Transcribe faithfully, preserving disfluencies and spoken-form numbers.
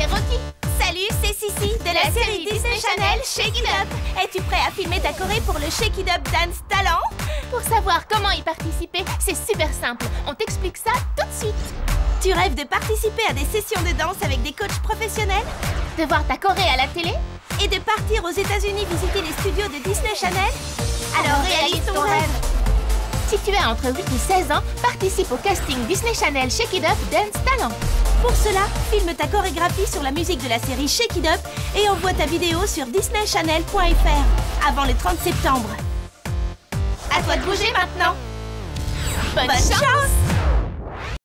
c'est Rocky. Salut, c'est Sissi de la, la série Disney Channel Shake It Up. Es-tu prêt à filmer ta choré pour le Shake It Up Dance Talent? Pour savoir comment y participer, c'est super simple. On t'explique ça tout de suite. Tu rêves de participer à des sessions de danse avec des coachs professionnels? De voir ta choré à la télé? Et de partir aux États-Unis visiter les studios de Disney Channel? Alors réalise ton rêve. Si tu as entre huit et seize ans, participe au casting Disney Channel Shake It Up Dance Talent. Pour cela, filme ta chorégraphie sur la musique de la série Shake It Up et envoie ta vidéo sur disney channel point f r avant le trente septembre. À toi de bouger maintenant. Bonne, Bonne chance, chance.